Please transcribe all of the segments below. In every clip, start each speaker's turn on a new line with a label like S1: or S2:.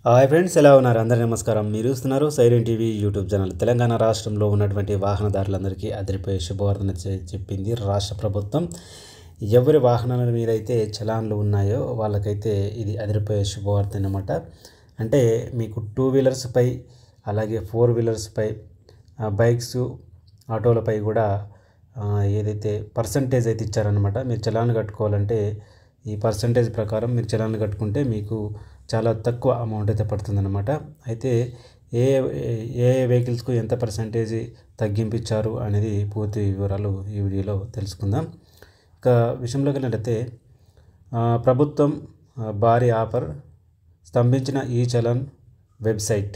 S1: Hi friends, ఎలా ఉన్నారు? అందరికీ నమస్కారం. మీరు చూస్తున్నారు Siren TV YouTube channel. Telangana రాష్ట్రంలో ఉన్నటువంటి వాహనదారులందరికీ అదిరిపోయే శుభవార్తను చెప్పింది రాష్ట్ర ప్రభుత్వం. ఎవరి వాహనాల మీద అయితే చలాన్లు ఉన్నాయో వాళ్ళకైతే ఇది అదిరిపోయే శుభవార్త అన్నమాట. అంటే మీకు 2 వీలర్స్పై అలాగే 4 వీలర్స్పై బైక్స్ ఆటోలపై కూడా ఏదైతే పర్సంటేజ్ అయితే ఇచ్చారనమాట. మీరు చలాన్లు కట్టుకోవాలంటే ఈ పర్సంటేజ్ ప్రకారం మీరు చలాన్లు కట్టుకుంటే మీకు చాలా తక్కువ అమౌంట్ అయితే పడుతుందన్నమాట. అయితే ఏ ఏ వెహికల్స్కు ఎంత పర్సంటేజ్ తగ్గింపు ఇచ్చారు అనేది పూర్తి వివరాలు ఈ వీడియోలో తెలుసుకుందాం. ఇక విషయంలోకి వెళ్ళినట్లయితే ప్రభుత్వం భారీ ఆఫర్, స్తంభించిన ఈ చలాన్ వెబ్సైట్.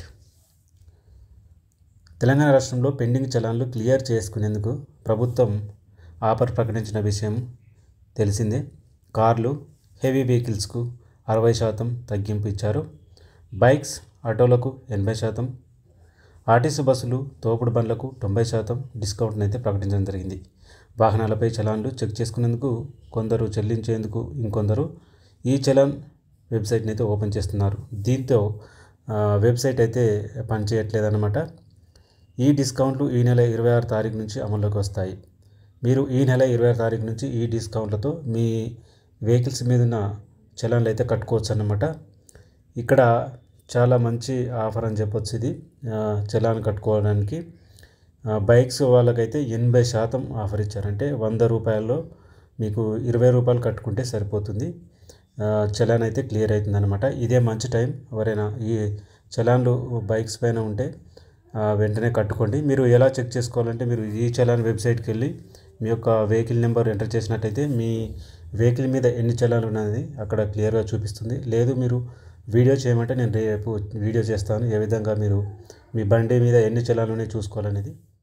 S1: తెలంగాణ రాష్ట్రంలో పెండింగ్ చలాన్లు క్లియర్ చేసుకునేందుకు ప్రభుత్వం ఆఫర్ ప్రకటించిన విషయం తెలిసిందే. కార్లు, హెవీ వెహికల్స్కు 60% తగ్గింపు ఇచ్చారు. బైక్స్, ఆటోలకు 80%, ఆర్టీసీ బస్సులు, తోపుడు బండ్లకు 90% డిస్కౌంట్ని అయితే ప్రకటించడం జరిగింది. వాహనాలపై చలాన్లు చెక్ చేసుకునేందుకు కొందరు, చెల్లించేందుకు ఇంకొందరు ఈ చలాన్ వెబ్సైట్ని అయితే ఓపెన్ చేస్తున్నారు. దీంతో వెబ్సైట్ అయితే పనిచేయట్లేదన్నమాట. ఈ డిస్కౌంట్లు ఈ నెల 26 తారీఖు నుంచి అమల్లోకి వస్తాయి. మీరు ఈ నెల 26 తారీఖు నుంచి ఈ డిస్కౌంట్లతో మీ వెహికల్స్ మీద ఉన్న చలాన్లు అయితే కట్టుకోవచ్చు అన్నమాట. ఇక్కడ చాలా మంచి ఆఫర్ అని చెప్పొచ్చు ఇది. చలాన్ కట్టుకోవడానికి బైక్స్ వాళ్ళకైతే 80% ఆఫర్ ఇచ్చారంటే 100 రూపాయల్లో మీకు 20 రూపాయలు కట్టుకుంటే సరిపోతుంది. చలాన్ అయితే క్లియర్ అవుతుంది అనమాట. ఇదే మంచి టైం. ఎవరైనా ఈ చలాన్లు బైక్స్ పైన ఉంటే వెంటనే కట్టుకోండి. మీరు ఎలా చెక్ చేసుకోవాలంటే మీరు ఈ చలాన్ వెబ్సైట్కి వెళ్ళి మీ యొక్క వెహికల్ నెంబర్ ఎంటర్ చేసినట్టయితే మీ వెహికల్ మీద ఎన్ని చలాన్లు ఉన్నది అక్కడ క్లియర్గా చూపిస్తుంది. లేదు మీరు వీడియో చేయమంటే నేను రేపు వీడియో చేస్తాను, ఏ విధంగా మీరు మీ బండి మీద ఎన్ని చలాన్లు ఉన్నాయి చూసుకోవాలనేది.